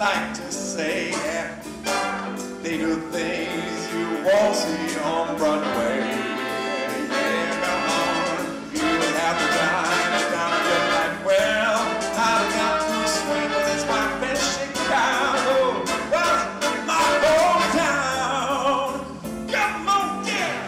like to say, yeah, they do things you won't see on Broadway. Yeah, come on, you have the time down to get like, well, I've got to swim with his wife in Chicago. Well, my hometown. Come on, yeah.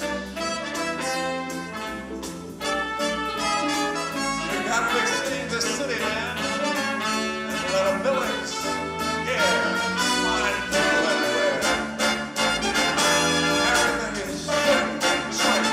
You gotta extend the city, man. And let a village, yeah, find people everywhere. Everything is straight.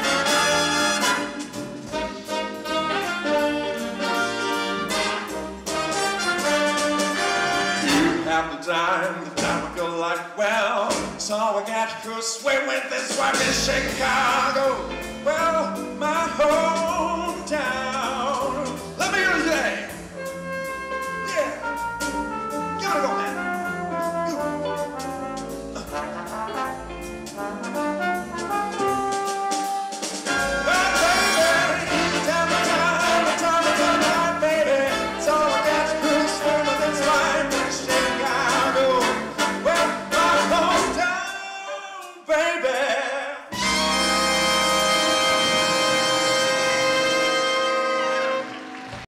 You have the time to go like, well, so we got to swim with this wife in Chicago. Well, my home.